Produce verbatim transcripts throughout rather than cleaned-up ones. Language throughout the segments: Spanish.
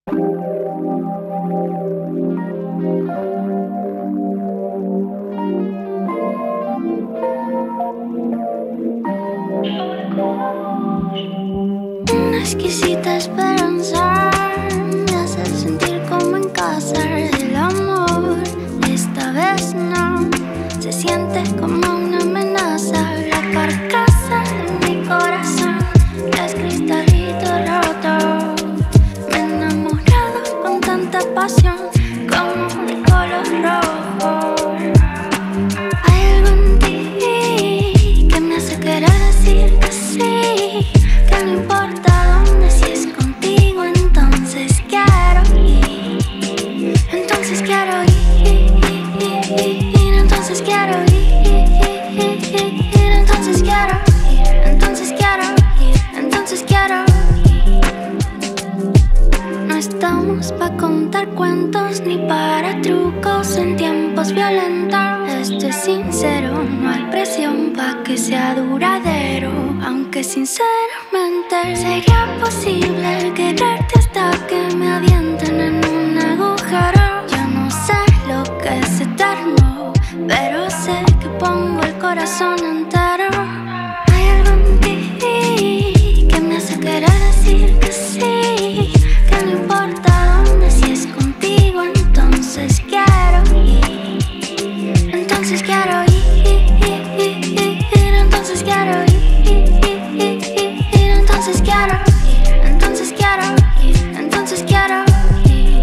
Una exquisita esperanza me hace sentir como en casa. El amor, esta vez no, se siente como una amenaza. La carcasa de mi corazón es cristalito roto. Me he enamorado con tanta pasión como de color rojo. Hay algo en ti que me hace querer decir que sí, que no importa dónde, si es contigo, entonces quiero ir. Entonces quiero ir, entonces quiero ir, entonces quiero ir, entonces quiero ir, entonces quiero ir. No estamos pa' contar cuentos ni para trucos en tiempos violentos. Esto es sincero, no hay presión pa' que sea duradero. Aunque sinceramente sería posible quererte hasta que me avienten en un agujero. Yo no sé lo que es eterno, pero sé que pongo el corazón entero. Hay algo en ti que me hace querer decir que sí, que no importa dónde, si es contigo, entonces quiero ir. Entonces quiero ir, entonces quiero ir, entonces quiero ir, entonces quiero ir, entonces quiero ir.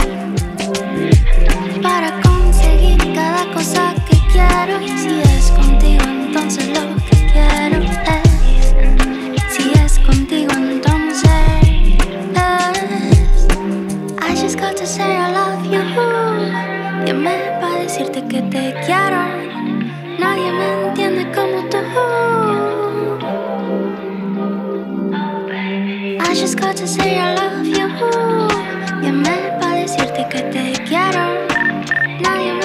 Para conseguir cada cosa que quiero, y si es contigo, entonces lo que quiero es, si es contigo, entonces es. I just got to say I love you. Llamé para decirte que te quiero. Nadie me entiende como tú. I just got to say I love you. Llamé para decirte que te quiero. Nadie me